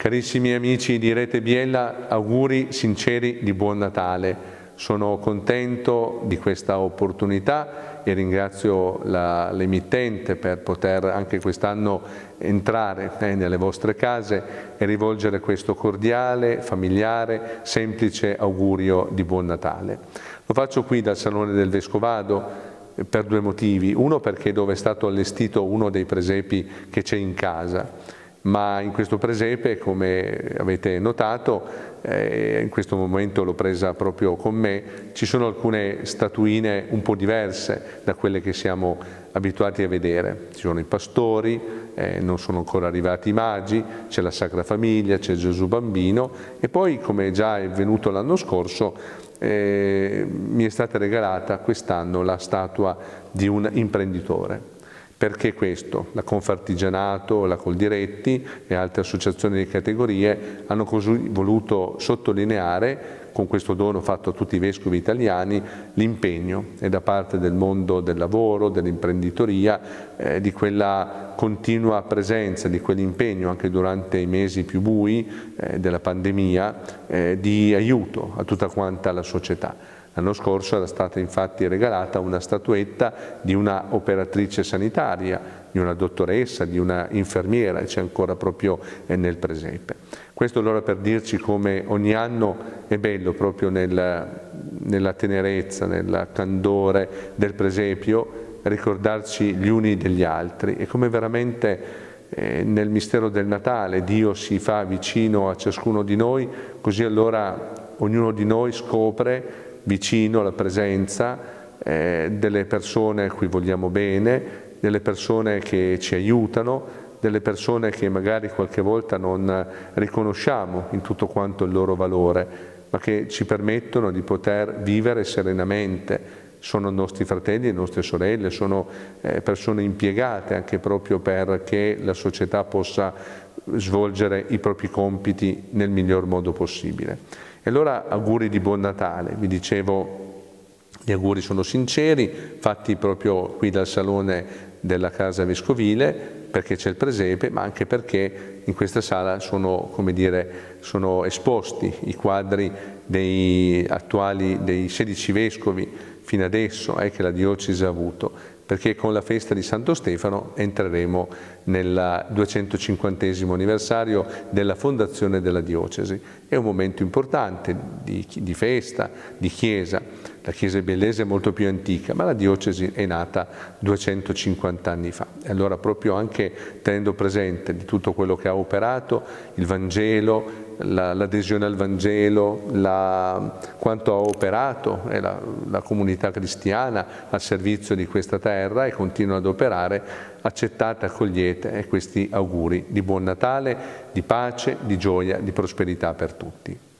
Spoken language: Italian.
Carissimi amici di Rete Biella, auguri sinceri di buon Natale. Sono contento di questa opportunità e ringrazio l'emittente per poter anche quest'anno entrare nelle vostre case e rivolgere questo cordiale, familiare, semplice augurio di buon Natale. Lo faccio qui dal Salone del Vescovado per due motivi. Uno, perché è dove è stato allestito uno dei presepi che c'è in casa. Ma in questo presepe, come avete notato, in questo momento l'ho presa proprio con me, ci sono alcune statuine un po' diverse da quelle che siamo abituati a vedere. Ci sono i pastori, non sono ancora arrivati i magi, c'è la Sacra Famiglia, c'è Gesù Bambino e poi, come già è avvenuto l'anno scorso, mi è stata regalata quest'anno la statua di un imprenditore. Perché questo? La Confartigianato, la Coldiretti e altre associazioni di categorie hanno così voluto sottolineare, con questo dono fatto a tutti i vescovi italiani, l'impegno e da parte del mondo del lavoro, dell'imprenditoria, di quella continua presenza, di quell'impegno anche durante i mesi più bui della pandemia, di aiuto a tutta quanta la società. L'anno scorso era stata infatti regalata una statuetta di una operatrice sanitaria, di una dottoressa, di una infermiera, e c'è ancora proprio nel presepe. Questo allora per dirci come ogni anno è bello proprio nella tenerezza, nel candore del presepio, ricordarci gli uni degli altri e come veramente nel mistero del Natale Dio si fa vicino a ciascuno di noi, così allora ognuno di noi scopre vicino alla presenza delle persone a cui vogliamo bene, delle persone che ci aiutano, delle persone che magari qualche volta non riconosciamo in tutto quanto il loro valore, ma che ci permettono di poter vivere serenamente. Sono nostri fratelli e nostre sorelle, sono persone impiegate anche proprio perché la società possa svolgere i propri compiti nel miglior modo possibile. E allora auguri di buon Natale, vi dicevo, gli auguri sono sinceri, fatti proprio qui dal Salone della Casa Vescovile, perché c'è il presepe, ma anche perché in questa sala sono, come dire, sono esposti i quadri dei 16 vescovi fino adesso che la diocesi ha avuto, perché con la festa di Santo Stefano entreremo nel 250° anniversario della fondazione della diocesi. È un momento importante di festa, di chiesa. La chiesa biellese è molto più antica, ma la diocesi è nata 250 anni fa. E allora proprio anche tenendo presente di tutto quello che ha operato, il Vangelo, l'adesione al Vangelo, quanto ha operato la comunità cristiana al servizio di questa terra e continua ad operare, accettate, accogliete questi auguri di buon Natale, di pace, di gioia, di prosperità per tutti.